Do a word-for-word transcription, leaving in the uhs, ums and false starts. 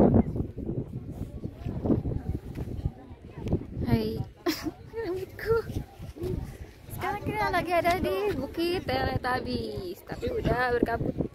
Hai. Rambutku. Sekarang kita lagi ada di Bukit Teletabis, tapi udah berkabut.